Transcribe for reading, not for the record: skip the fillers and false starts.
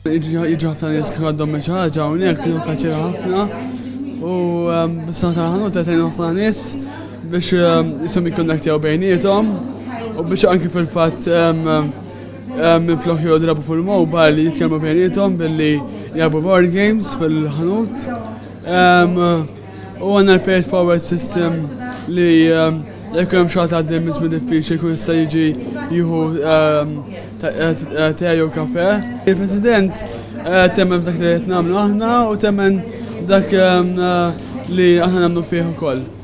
Jiġu ħafna nies li għandhom xi ħaġa hawnhekk kienu kaċira ħafna u bis-sena tal-ħanut qed ħafna nies biex jisom jikkonnektjaw bejniethom u biex anke fil-fatt minflok jodrabu fil-mobile jitkellmu bejniethom billi jgħabu board games fil-ħanut. U għandna l-paid forward system li jekk hemm xi ħadd għaddej minn diffiċli jkun jista' jiġi jieħu tiegħu kafè. Il-President temmen dak li qed nagħmlu aħna u temmen dak li aħna nagħmlu fih ukoll.